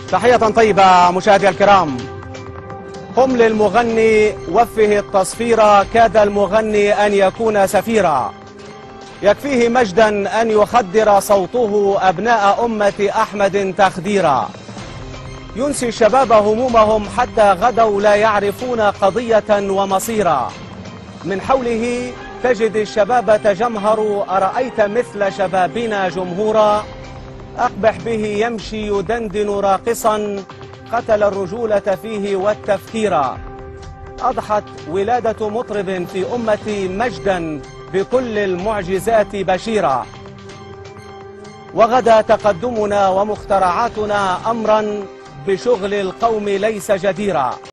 تحية طيبة مشاهدي الكرام. قم للمغني وفه التصفير، كاد المغني أن يكون سفيرا. يكفيه مجدا أن يخدر صوته أبناء أمة أحمد تخديرا. ينسي الشباب همومهم حتى غدوا لا يعرفون قضية ومصيرا. من حوله تجد الشباب تجمهر، أرأيت مثل شبابنا جمهورا. أقبح به يمشي يدندن راقصا، قتل الرجولة فيه والتفكيرا. أضحت ولادة مطرب في أمتي مجدا بكل المعجزات بشيرا. وغدا تقدمنا ومخترعاتنا أمرا بشغل القوم ليس جديرا.